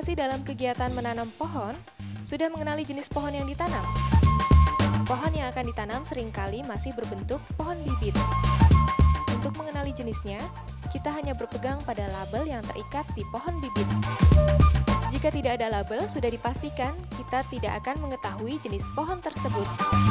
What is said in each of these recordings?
Masih dalam kegiatan menanam pohon, sudah mengenali jenis pohon yang ditanam? Pohon yang akan ditanam seringkali masih berbentuk pohon bibit. Untuk mengenali jenisnya, kita hanya berpegang pada label yang terikat di pohon bibit. Jika tidak ada label, sudah dipastikan kita tidak akan mengetahui jenis pohon tersebut.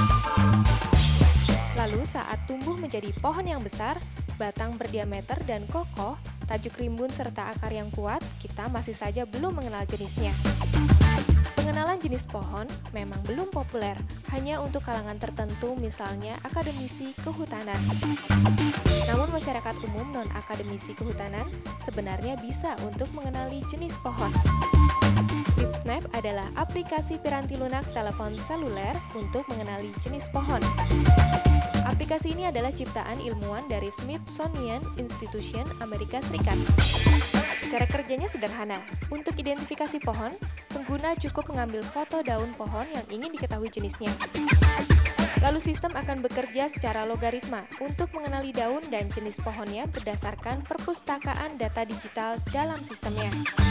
Lalu saat tumbuh menjadi pohon yang besar, batang berdiameter dan kokoh, tajuk rimbun serta akar yang kuat, kita masih saja belum mengenal jenisnya. Pengenalan jenis pohon memang belum populer, hanya untuk kalangan tertentu misalnya akademisi kehutanan. Namun masyarakat umum non-akademisi kehutanan sebenarnya bisa untuk mengenali jenis pohon. LipSnap adalah aplikasi piranti lunak telepon seluler untuk mengenali jenis pohon. Aplikasi ini adalah ciptaan ilmuwan dari Smithsonian Institution Amerika Serikat. Cara kerjanya sederhana. Untuk identifikasi pohon, pengguna cukup mengambil foto daun pohon yang ingin diketahui jenisnya. Lalu sistem akan bekerja secara logaritma untuk mengenali daun dan jenis pohonnya berdasarkan perpustakaan data digital dalam sistemnya.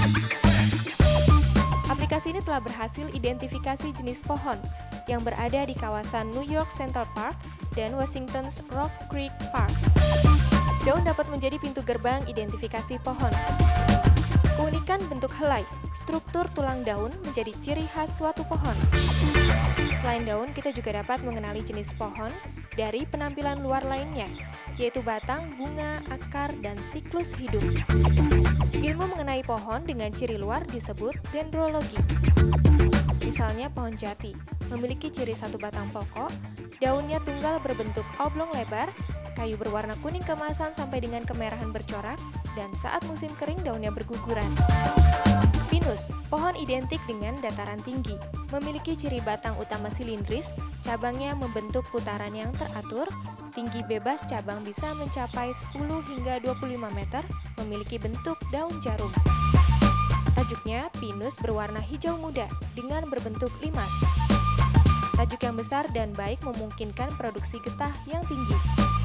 Aplikasi ini telah berhasil identifikasi jenis pohon yang berada di kawasan New York Central Park dan Washington's Rock Creek Park. Daun dapat menjadi pintu gerbang identifikasi pohon. Keunikan bentuk helai, struktur tulang daun menjadi ciri khas suatu pohon. Selain daun, kita juga dapat mengenali jenis pohon dari penampilan luar lainnya, yaitu batang, bunga, akar, dan siklus hidup. Ilmu mengenai pohon dengan ciri luar disebut dendrologi. Misalnya pohon jati, memiliki ciri satu batang pokok, daunnya tunggal berbentuk oblong lebar, kayu berwarna kuning keemasan sampai dengan kemerahan bercorak, dan saat musim kering daunnya berguguran. Pinus, pohon identik dengan dataran tinggi, memiliki ciri batang utama silindris, cabangnya membentuk putaran yang teratur, tinggi bebas cabang bisa mencapai 10 hingga 25 meter, memiliki bentuk daun jarum. Tajuknya, pinus berwarna hijau muda dengan berbentuk limas. Tajuk yang besar dan baik memungkinkan produksi getah yang tinggi.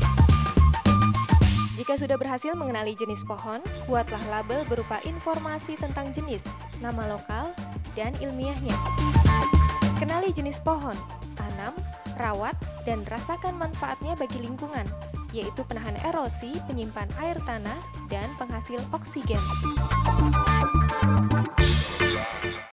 Jika sudah berhasil mengenali jenis pohon, buatlah label berupa informasi tentang jenis, nama lokal, dan ilmiahnya. Kenali jenis pohon, tanam, rawat, dan rasakan manfaatnya bagi lingkungan, yaitu penahan erosi, penyimpan air tanah, dan penghasil oksigen.